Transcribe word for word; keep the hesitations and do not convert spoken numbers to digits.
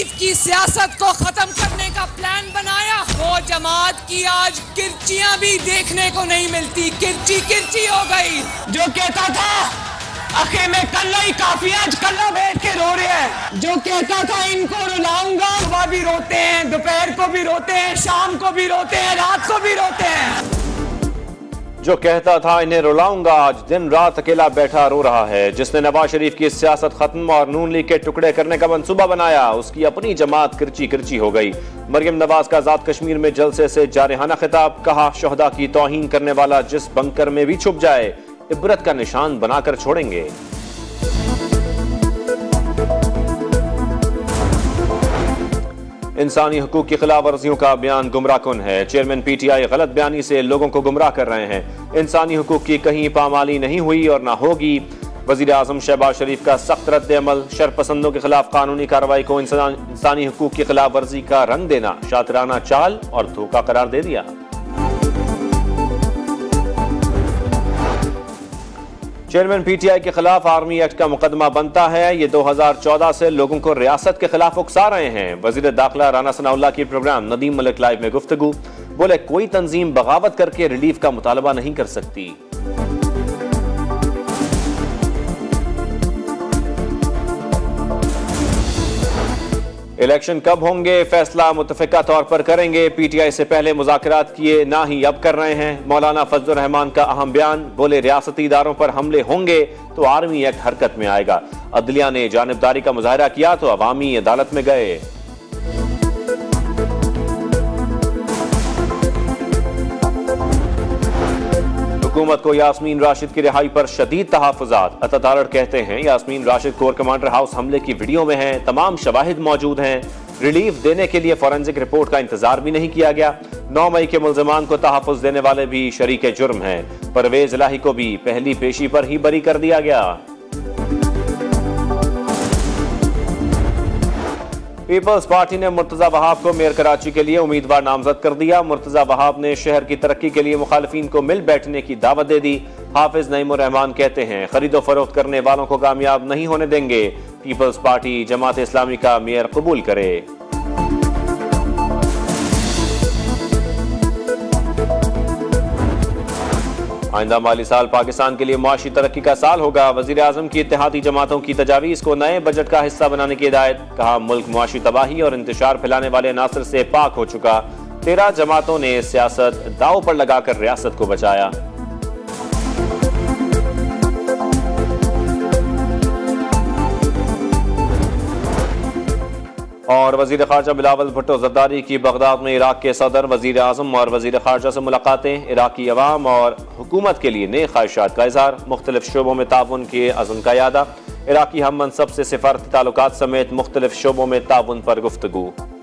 शरीफ की सियासत को खत्म करने का प्लान बनाया, वो जमात की आज किरचियां भी देखने को नहीं मिलती, किरची किरची हो गई। जो कहता था आखिर में कल्ला ही काफी, आज कल्ला बैठ के रो रहे हैं। जो कहता था इनको रुलाऊंगा, सुबह भी रोते हैं, दोपहर को भी रोते हैं, शाम को भी रोते हैं, रात को भी रोते हैं। जो कहता था इन्हें रुलाऊंगा, आज दिन रात अकेला बैठा रो रहा है। जिसने नवाज शरीफ की सियासत खत्म और नून लीग के टुकड़े करने का मंसूबा बनाया, उसकी अपनी जमात किरची किरची हो गई। मरियम नवाज का आजाद कश्मीर में जलसे से जारहाना खिताब, कहा शोहदा की तौहीन करने वाला जिस बंकर में भी छुप जाए इबरत का निशान बनाकर छोड़ेंगे। इंसानी हुकूक की खिलाफ वर्जियों का बयान गुमराह कुन है। चेयरमैन पीटीआई गलत बयानी से लोगों को गुमराह कर रहे हैं। इंसानी हुकूक की कहीं पामाली नहीं हुई और ना होगी। वजीर आजम शहबाज शरीफ का सख्त रद्द अमल, शरपसंदों के खिलाफ कानूनी कार्रवाई को इंसानी हुकूक की खिलाफ वर्जी का रंग देना शातिराना चाल और धोखा करार दे दिया। चेयरमैन पीटीआई के खिलाफ आर्मी एक्ट का मुकदमा बनता है। ये दो हजार चौदह से लोगों को रियासत के खिलाफ उकसा रहे हैं। वजीर दाखिला राना सनाउल्लाह की प्रोग्राम नदीम मलिक लाइव में गुफ्तगू, बोले कोई तंजीम बगावत करके रिलीफ का मुतालबा नहीं कर सकती। इलेक्शन कब होंगे फैसला मुतफिका तौर पर करेंगे। पीटीआई से पहले मुज़ाकरात किए, ना ही अब कर रहे हैं। मौलाना फजलुर रहमान का अहम बयान, बोले रियासती इदारों पर हमले होंगे तो आर्मी एक्ट हरकत में आएगा। अदलिया ने जानिबदारी का मुजाहरा किया तो अवामी अदालत में गए। हुकूमत को यास्मीन राशिद की रिहाई पर शदीद तहफ़्फ़ुज़ात। अतातारड़ कहते हैं Yasmeen Rashid corps commander house हमले की वीडियो में है, तमाम शवाहिद मौजूद हैं। रिलीफ देने के लिए फॉरेंसिक रिपोर्ट का इंतजार भी नहीं किया गया। नौ मई के मुल्ज़िमान को तहफ़्फ़ुज़ देने वाले भी शरीके जुर्म हैं। परवेज इलाही को भी पहली पेशी पर ही बरी कर दिया गया। पीपल्स पार्टी ने मुर्तजा वहाब को मेयर कराची के लिए उम्मीदवार नामजद कर दिया। मुर्तजा वहाब ने शहर की तरक्की के लिए मुखालिफिन को मिल बैठने की दावत दे दी। हाफिज नईमुर रहमान कहते हैं खरीदो फरोख्त करने वालों को कामयाब नहीं होने देंगे। पीपल्स पार्टी जमात इस्लामी का मेयर कबूल करे। आइंदा माली साल पाकिस्तान के लिए मुआशी तरक्की का साल होगा। वजीर आजम की इत्तेहादी जमातों की तजावीज़ को नए बजट का हिस्सा बनाने की हिदायत, कहा मुल्क मुआशी तबाही और इंतशार फैलाने वाले अनासर से पाक हो चुका। तेरह जमातों ने सियासत दाव पर लगाकर रियासत को बचाया। और वजीर खारजा बिलावल भुट्टो जरदारी की बगदाद में इराक के सदर, वजीर आजम और वजीर खारजा से मुलाकातें। इराकी अवाम और हुकूमत के लिए नए ख्वाहिशात का इजहार, मुख्तलिफ शोबों में ताउन के अज़्म का यादा। इराकी हम मनसब से सिफारती ताल्लुकात समेत मुख्तलिफ शोबों में ताउन पर गुफ्तगू।